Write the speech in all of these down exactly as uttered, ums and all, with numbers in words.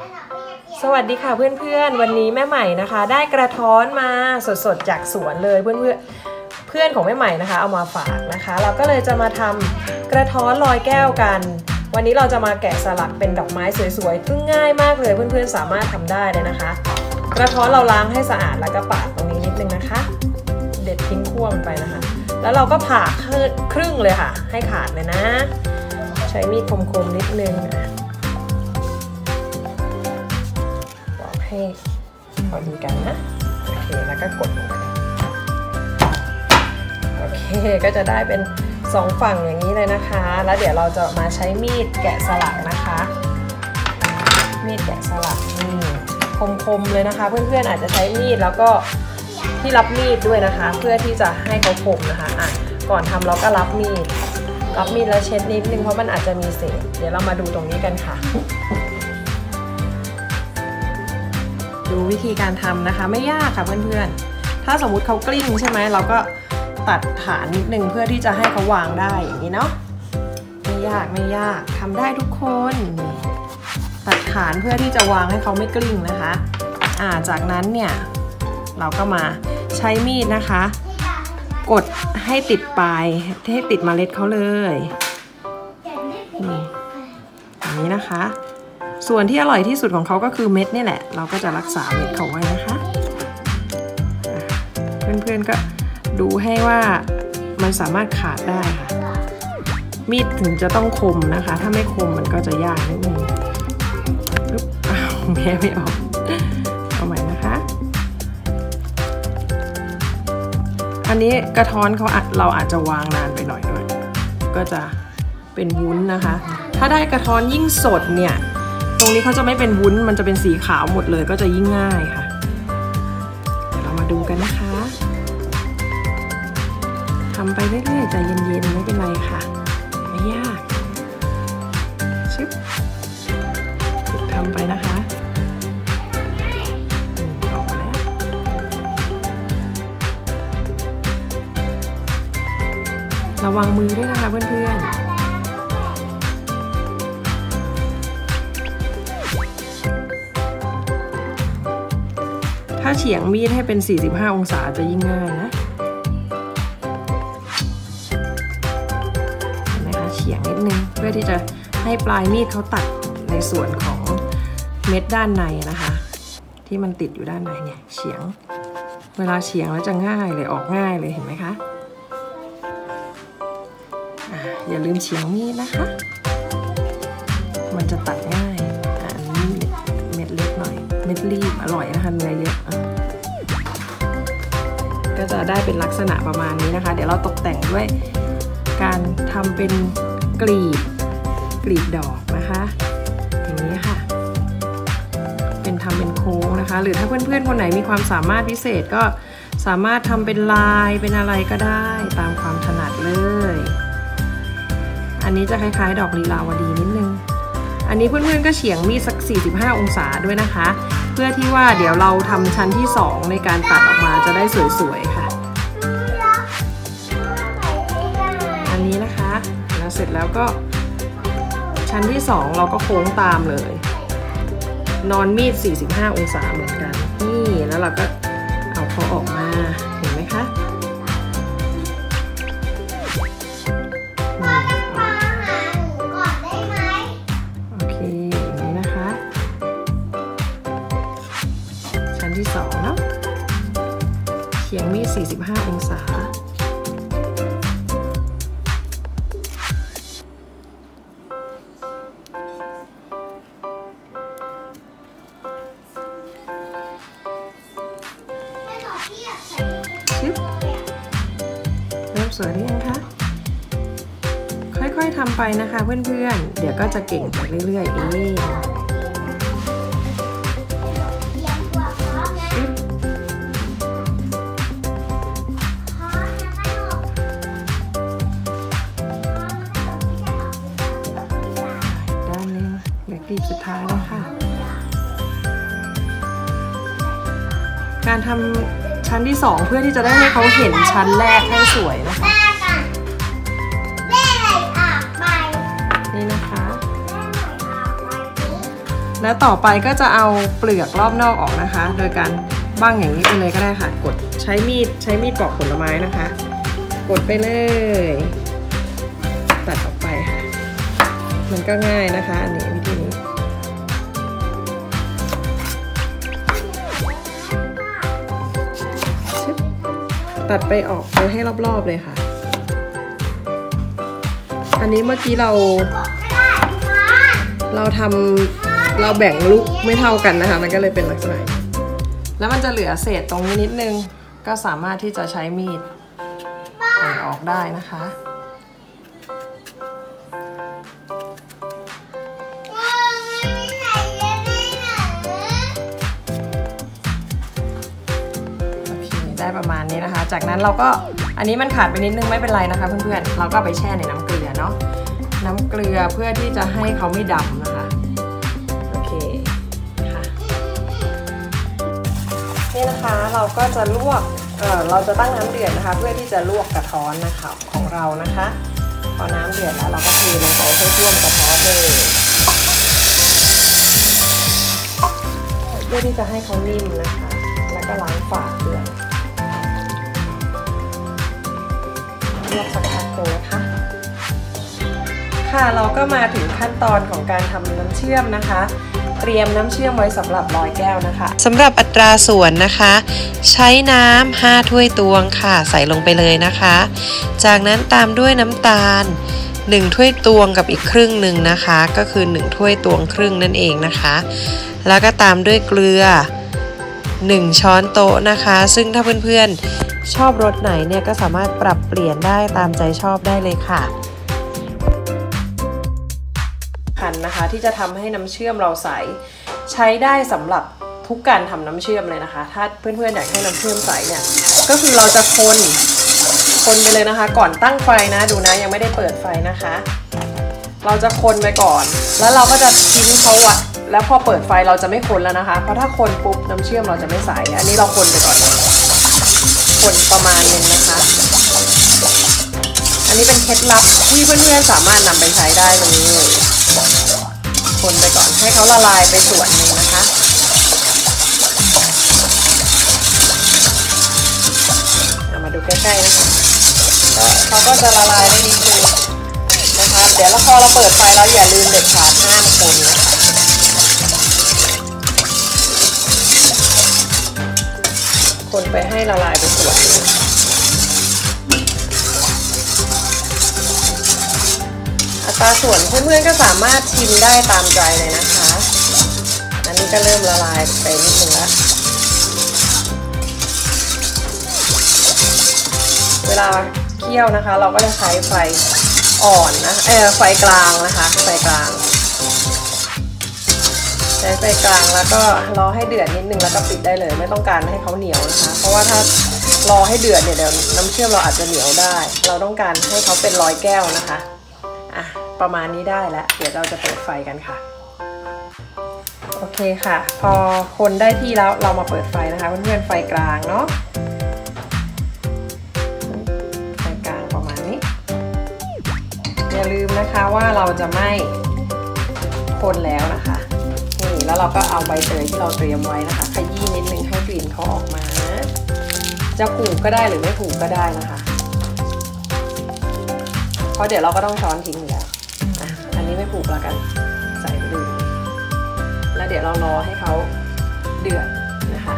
สวัสดีค่ะเพื่อนๆวันนี้แม่ใหม่นะคะได้กระท้อนมาสดๆจากสวนเลยเพื่อนๆเพื่อนของแม่ใหม่นะคะเอามาฝากนะคะเราก็เลยจะมาทำกระท้อนลอยแก้วกันวันนี้เราจะมาแกะสลักเป็นดอกไม้สวยๆซึ่งง่ายมากเลยเพื่อนๆสามารถทำได้เลยนะคะกระท้อนเราล้างให้สะอาดแล้วก็ปาดตรงนี้นิดนึงนะคะเด็ดทิ้งขั้วมันไปนะคะแล้วเราก็ผ่าครึ่งเลยค่ะให้ขาดเลยนะใช้มีดคมๆนิดนึงบอกให้พอดีกันนะโอเคแล้วก็กดลงไปโอเคก็จะได้เป็นสองฝั่งอย่างนี้เลยนะคะแล้วเดี๋ยวเราจะมาใช้มีดแกะสลักนะคะมีดแกะสลักนี่คมๆเลยนะคะเพื่อนๆอาจจะใช้มีดแล้วก็ที่รับมีดด้วยนะคะเพื่อที่จะให้เขาคมนะคะอ่ะก่อนทำเราก็รับมีดรับมีดแล้วเช็ดนิดนึงเพราะมันอาจจะมีเศษเดี๋ยวเรามาดูตรงนี้กันค่ะดูวิธีการทำนะคะไม่ยากค่ะเพื่อนๆถ้าสมมุติเขากลิ้งใช่ไหมเราก็ตัดฐานนิดนึงเพื่อที่จะให้เขาวางได้อย่างนี้เนาะไม่ยากไม่ยากทำได้ทุกคนตัดฐานเพื่อที่จะวางให้เขาไม่กลิ้งนะคะอ่าจากนั้นเนี่ยเราก็มาใช้มีดนะคะกดให้ติดปลายให้ติดเมล็ดเขาเลยนี่อย่างนี้นะคะส่วนที่อร่อยที่สุดของเขาก็คือเม็ดนี่แหละเราก็จะรักษาเม็ดเขาไว้นะคะเพื่อนๆก็ดูให้ว่ามันสามารถขาดได้ค่ะมีดถึงจะต้องคมนะคะถ้าไม่คมมันก็จะยากนิดนึงปึ๊บอ้าวแม่ไม่ออกเอาใหม่นะคะอันนี้กระท้อนเขาอัดเราอาจจะวางนานไปหน่อยด้วยก็จะเป็นวุ้นนะคะถ้าได้กระท้อนยิ่งสดเนี่ยตรงนี้เขาจะไม่เป็นวุ้นมันจะเป็นสีขาวหมดเลยก็จะยิ่งง่ายค่ะเดี๋ยวเรามาดูกันนะคะทำไปเรื่อยๆใจเย็นๆไม่เป็นไรค่ะไม่ยากชึบทำไปนะคะออกมาแล้วระวังมือด้วยนะคะเพื่อนๆถ้าเฉียงมีดให้เป็นสี่สิบห้าองศาจะยิ่งง่ายนะเฉียงนิดนึงเพื่อที่จะให้ปลายมีดเขาตัดในส่วนของเม็ดด้านในนะคะที่มันติดอยู่ด้านในเนี่ยเฉียงเวลาเฉียงแล้วจะง่ายเลยออกง่ายเลยเห็นไหมคะอ่าอย่าลืมเฉียงมีดนะคะมันจะตัดง่ายอันนี้เม็ดเล็กหน่อยเม็ดรีบอร่อยนะคะเนื้อเยอะก็จะได้เป็นลักษณะประมาณนี้นะคะเดี๋ยวเราตกแต่งด้วยการทำเป็นกลีบกลีบดอกนะคะอย่างนี้ค่ะเป็นทำเป็นโค้งนะคะหรือถ้าเพื่อนๆคนไหนมีความสามารถพิเศษก็สามารถทำเป็นลายเป็นอะไรก็ได้ตามความถนัดเลยอันนี้จะคล้ายๆดอกลีลาวดีนิดนึงอันนี้เพื่อนๆก็เฉียงมีดสักสี่สิบห้าองศาด้วยนะคะเพื่อที่ว่าเดี๋ยวเราทำชั้นที่สองในการตัดออกมาจะได้สวยๆค่ะอันนี้นะคะแล้วเสร็จแล้วก็ชั้นที่สองเราก็โค้งตามเลยนอนมีดสี่สิบห้าองศาเหมือนกันนี่แล้วเราก็เอาเขาออกมาเห็นไหมคะโอเคอย่างนี้นะคะชั้นที่สองเนาะเฉียงมีดสี่สิบห้าองศาเริ่มสวยหรือยังคะค่อยๆทำไปนะคะเพื่อนๆเดี๋ยวก็จะเก่งไปเรื่อยๆเองด้านนึงเดี๋ยวกลีบสุดท้ายแล้วค่ะการทำชั้นที่สองเพื่อที่จะได้ให้เขาเห็นชั้นแรกให้สวยนะคะนี่นะคะ นแล้วต่อไปก็จะเอาเปลือกรอบนอกออกนะคะ โดยการบ้างอย่างนี้ไปเลยก็ได้ค่ะกดใช้มีดใช้มีดปอกผลไม้นะคะกดไปเลยตัดออกไปค่ะมันก็ง่ายนะคะอันนี้วิธีนี้ตัดไปออกไปให้รอบๆเลยค่ะอันนี้เมื่อกี้เราเราทำเราแบ่งลูกไม่เท่ากันนะคะมันก็เลยเป็นลักษณะแล้วมันจะเหลือเศษตรงนี้นิดนึงก็สามารถที่จะใช้มีดตัดออกได้นะคะได้ประมาณนี้นะคะจากนั้นเราก็อันนี้มันขาดไปนิดนึงไม่เป็นไรนะคะเพื่อนๆเราก็ไปแช่ในน้ำเกลือเนาะน้ำเกลือเพื่อที่จะให้เขาไม่ดำนะคะโอเคค่ะนี่นะคะเราก็จะลวกเออเราจะตั้งน้ำเดือดนะคะเพื่อที่จะลวกกระท้อนนะคะของเรานะคะพอน้ำเดือดแล้วเราก็เทลงไปให้ท่วมกระท้อนเลยเพื่อที่จะให้เขานิ่มนะคะแล้วก็ล้างฝาด้วยลวกสักพักนึงนะคะค่ะเราก็มาถึงขั้นตอนของการทำน้ำเชื่อมนะคะเตรียมน้ำเชื่อมไว้สำหรับร้อยแก้วนะคะสำหรับอัตราส่วนนะคะใช้น้ำห้าถ้วยตวงค่ะใส่ลงไปเลยนะคะจากนั้นตามด้วยน้ำตาลหนึ่งถ้วยตวงกับอีกครึ่งหนึ่งนะคะก็คือหนึ่งถ้วยตวงครึ่งนั่นเองนะคะแล้วก็ตามด้วยเกลือหนึ่งช้อนโต๊ะนะคะซึ่งถ้าเพื่อนๆชอบรสไหนเนี่ยก็สามารถปรับเปลี่ยนได้ตามใจชอบได้เลยค่ะคันนะคะที่จะทำให้น้ำเชื่อมเราใสใช้ได้สำหรับทุกการทำน้ำเชื่อมเลยนะคะถ้าเพื่อนๆอยากให้น้ำเชื่อมใสเนี่ยก็คือเราจะคนคนไปเลยนะคะก่อนตั้งไฟนะดูนะยังไม่ได้เปิดไฟนะคะเราจะคนไปก่อนแล้วเราก็จะทิ้งเขาอะแล้วพอเปิดไฟเราจะไม่คนแล้วนะคะเพราะถ้าคนปุ๊บน้ำเชื่อมเราจะไม่ใสอันนี้เราคนไปก่อนคนประมาณนึงนะคะอันนี้เป็นเคล็ดลับที่เพื่อนๆสามารถนำไปใช้ได้ตรงนี้เลยคนไปก่อนให้เขาละลายไปส่วนหนึ่งนะคะเอามาดูใกล้ๆนะคะก็เขาก็จะละลายได้นิดนึงนะคะเดี๋ยวเราพอเราเปิดไฟแล้วอย่าลืมเด็ดขาดห้ามคนนะคะคนไปให้ละลายไปส่วนนึงอัตราส่วนเพื่อนๆก็สามารถชิมได้ตามใจเลยนะคะอันนี้ก็เริ่มละลายไปนิดนึงแล้วเวลาเคี่ยวนะคะเราก็จะใช้ไฟอ่อนนะเออไฟกลางนะคะไฟกลางใช้ไฟกลางแล้วก็รอให้เดือดนิดนึงแล้วก็ปิดได้เลยไม่ต้องการให้เขาเหนียวนะคะเพราะว่าถ้ารอให้เดือดเนี่ยเดี๋ยวน้ำเชื่อมเราอาจจะเหนียวได้เราต้องการให้เขาเป็นร้อยแก้วนะคะอ่ะประมาณนี้ได้แล้วเดี๋ยวเราจะเปิดไฟกันค่ะโอเคค่ะพอคนได้ที่แล้วเรามาเปิดไฟนะคะเพื่อนๆไฟกลางเนาะไฟกลางประมาณนี้อย่าลืมนะคะว่าเราจะไม่คนแล้วนะคะนี่แล้วเราก็เอาใบเตยที่เราเตรียมไว้นะคะขยี้นิดนึงให้กลิ่นเขาออกมาจะผูกก็ได้หรือไม่ผูกก็ได้นะคะเพราะเดี๋ยวเราก็ต้องช้อนทิ้งอยู่แล้วอ่ะอันนี้ไม่ผูกแล้วกันใส่ไปเลยแล้วเดี๋ยวเรารอให้เขาเดือดนะคะ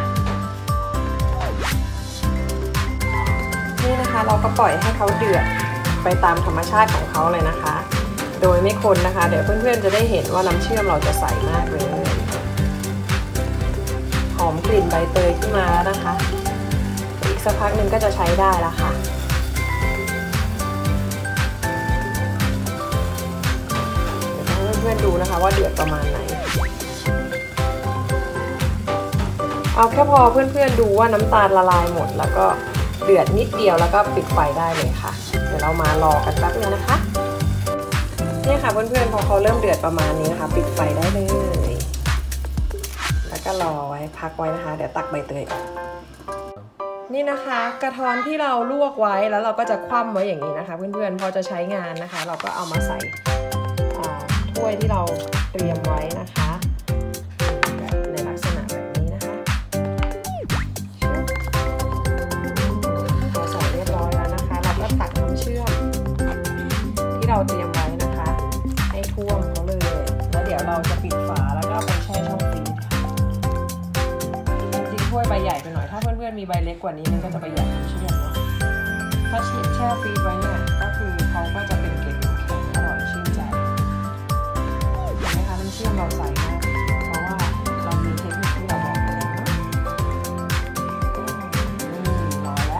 นี่นะคะเราก็ปล่อยให้เขาเดือดไปตามธรรมชาติของเขาเลยนะคะโดยไม่คนนะคะเดี๋ยวเพื่อนๆจะได้เห็นว่าน้ำเชื่อมเราจะใสมากเลยหอมกลิ่นใบเตยขึ้นมาแล้วนะคะอีกสักพักหนึ่งก็จะใช้ได้แล้วค่ะเพื่อนๆดูนะคะว่าเดือดประมาณไหนเอาแค่พอเพื่อนๆดูว่าน้ำตาลละลายหมดแล้วก็เดือดนิดเดียวแล้วก็ปิดไฟได้เลยค่ะเดี๋ยวเรามารอกันแป๊บนึงนะคะนี่ค่ะเพื่อนๆพอเขาเริ่มเดือดประมาณนี้นะคะปิดไฟได้เลยแล้วก็รอไว้พักไว้นะคะเดี๋ยวตักใบเตยออกนี่นะคะกระท้อนที่เราลวกไว้แล้วเราก็จะคว่ำไว้อย่างนี้นะคะเพื่อนๆพอจะใช้งานนะคะเราก็เอามาใส่ถ้วยที่เราเตรียมไว้นะคะใหญ่ไปหน่อยถ้าเพื่อนๆมีใบเล็กกว่านี้มันก็จะประหยัดน้ำเชื่อมเนาะถ้าแช่ฟรีซไว้เนี่ยก็คือเขาก็จะเป็นเกล็ดแข็งอร่อยชื่นใจเห็นไหมคะน้ำเชื่อมเราใส่มากเพราะว่าเรามีเทคนิคที่เราบอกไปแล้วเนาะรอแล้ว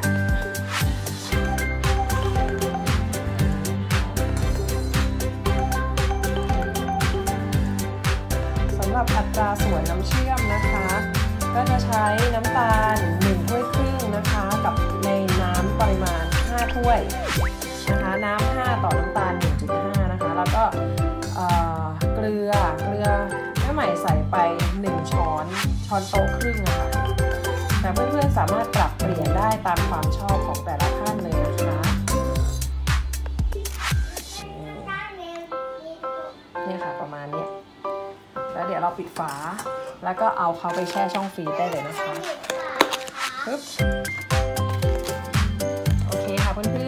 สำหรับอัตราส่วนน้ำเชื่อมนะคะก็จะใช้น้ำตาลหนึ่งถ้วยครึ่งนะคะกับในน้ำปริมาณห้าถ้วยนะคะน้ำห้าต่อน้ำตาล หนึ่งจุดห้า นะคะแล้วก็เกลือเกลือแม่ใหม่ใส่ไปหนึ่งช้อนช้อนโต๊ะครึ่งนะคะแต่เพื่อนๆสามารถปรับเปลี่ยนได้ตามความชอบของแต่ละท่านเลยนะคะเนี่ยค่ะประมาณนี้แล้วเดี๋ยวเราปิดฝาแล้วก็เอาเขาไปแช่ช่องฟรีซได้เลยนะคะปึ๊บโอเคค่ะเพื่อน